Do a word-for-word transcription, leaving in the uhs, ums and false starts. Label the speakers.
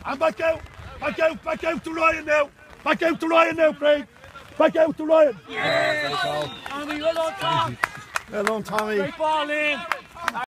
Speaker 1: And back out. Back out. Back out to Ryan now. Back out to Ryan now, Craig. Back out to Ryan.
Speaker 2: Yes! Tommy, well done, Tom.
Speaker 1: Well done, Tommy.
Speaker 2: Great ball in.